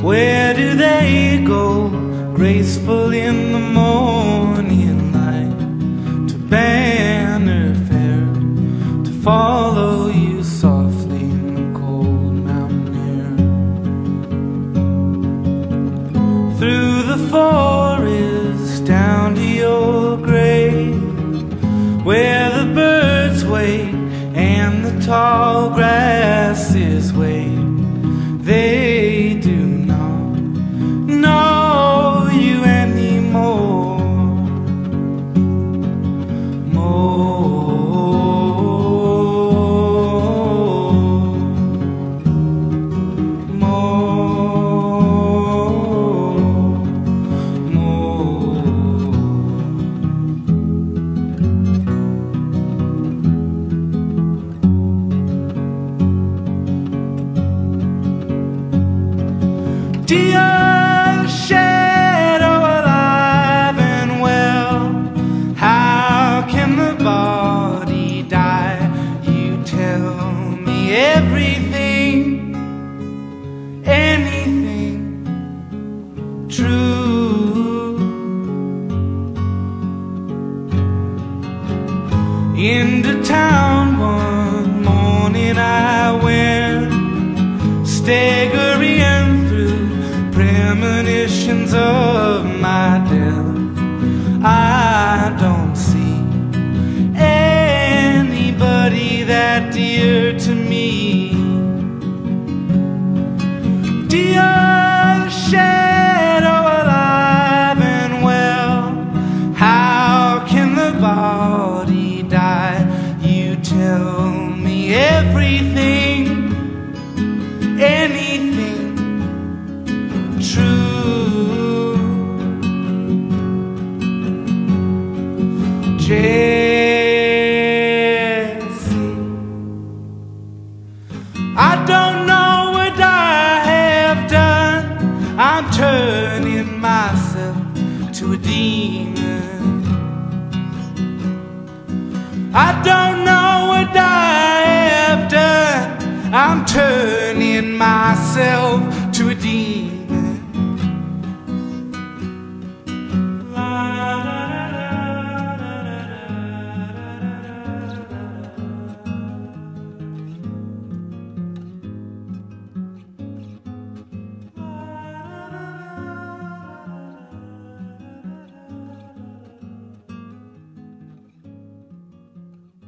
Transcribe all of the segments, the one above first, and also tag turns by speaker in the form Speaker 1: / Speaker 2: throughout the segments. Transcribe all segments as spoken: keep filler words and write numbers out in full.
Speaker 1: Where do they go, graceful in the morning light, to banner fair, to follow you softly in the cold mountain air? Through the forest, down to your grave, where the birds wait and the tall grasses wave. They do not know you anymore. More, more, more. Dear shadow, alive and well, how can the body die? You tell me everything, anything true. Into town one morning I went, staggering through premonitions of my death. I don't see anybody that dear to me. Dear shadow, alive and well, how can the body die? You tell me everything, anything true. Jesse, I don't know what I have done. I'm turning myself to a demon. I don't know what I have done. I'm turning myself to a demon.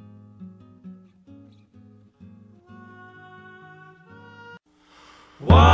Speaker 1: Why?